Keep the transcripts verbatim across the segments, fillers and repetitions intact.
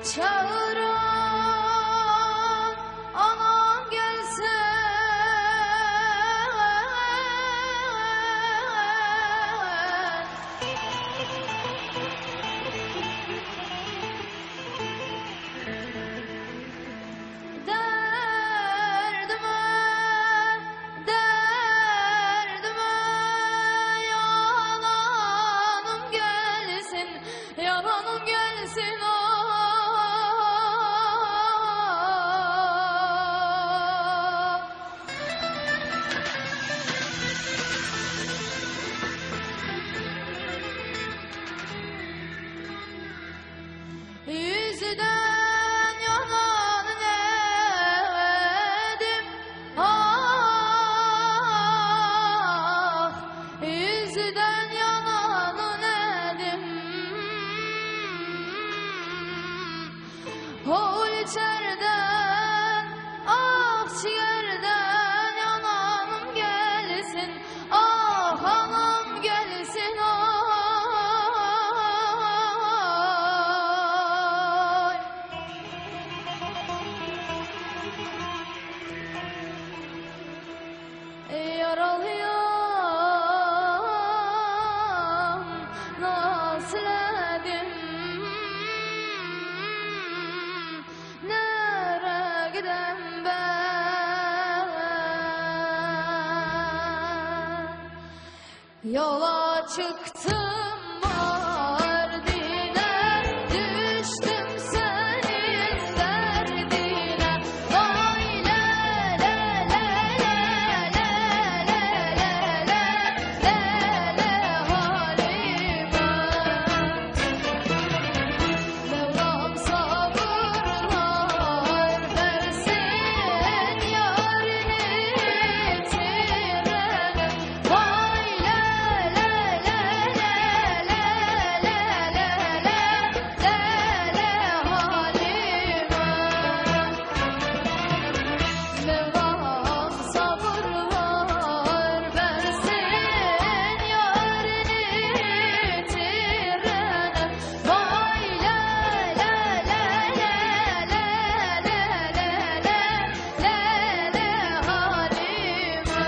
çağıran anam gelse. Derdime, derdime yananım gelsin, yananım gelsin. Yüzüden yanan nedim, ah, yüzüden yanan nedim. O içerden, ah ciğerden yananım gelsin, ah anam gelsin. Yaralıyam nasıl edim, nere gidem ben? Yola çıktım Mardin'e, düştüm senin derdine. Vay le le le le le le le le le le halime. Mevlam sabırlar versin yarini tirene. Vay le le le le le le le le le le halime. Mevlam sabırlar versin yarini tirene. Vay le le le le le le le le le le halime.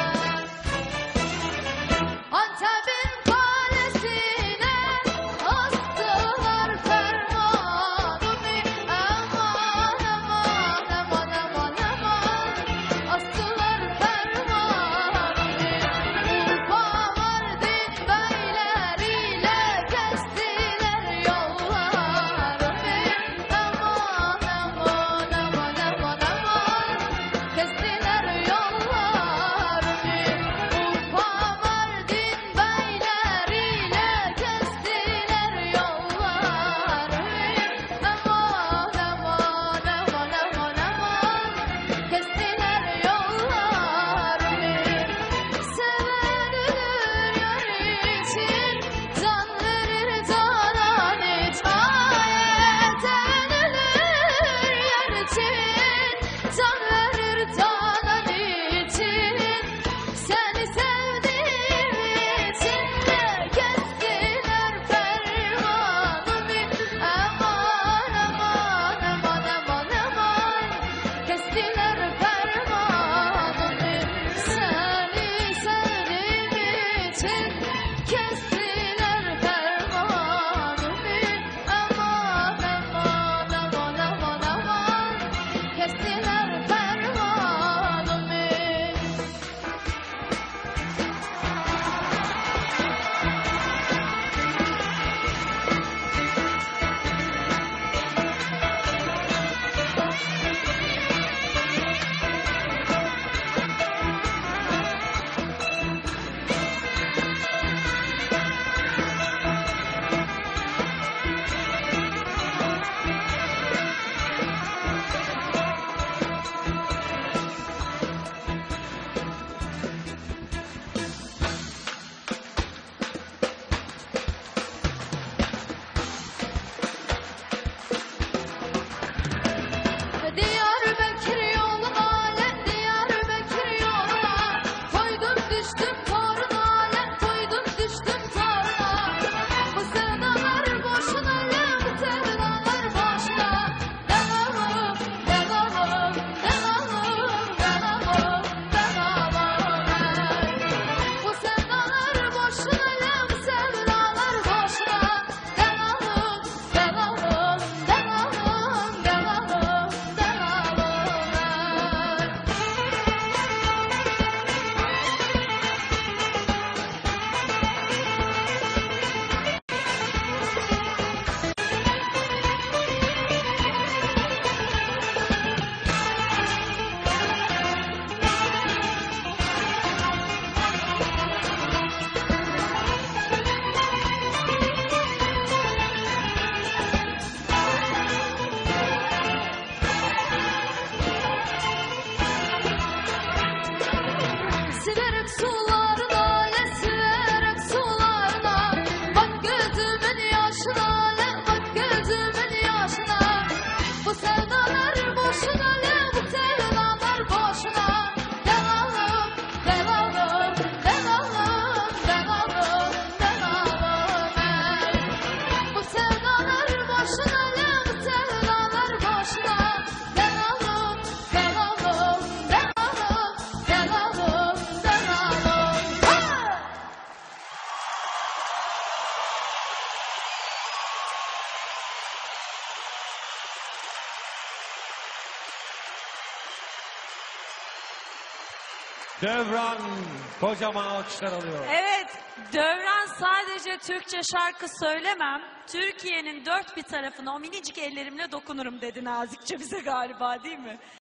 Antep'in kalesine astılar fermanımı. Aman aman aman aman aman, astılar fermanımı. Urfa Mardin beyleriyle kestiler yollarımı. Aman aman aman aman aman, kestiler yollarımı. Urfa Mardin beyleriyle kestiler yollarımı. Aman aman aman aman aman, kestiler yollarımı. Seven ölür yar için, can verir canan için. Seven ölür yar için, can verir canan için. Seni sevdiğim için de kestiler fermanımı. Aman aman aman aman aman, kestiler fermanımı. Seni sevdiğim için kestiler fermanımı. Aman aman aman aman aman, kestiler fermanımı. Diyarbakır yoluna, Diyarbakır yoluna, koydum düştüm toruna, koydum düştüm toruna. Bu sevdalar boşuna, bu sevdalar boşuna. Dövran kocaman alkışlar alıyor. Evet, Dövran sadece Türkçe şarkı söylemem, Türkiye'nin dört bir tarafına o minicik ellerimle dokunurum dedi nazikçe bize galiba, değil mi?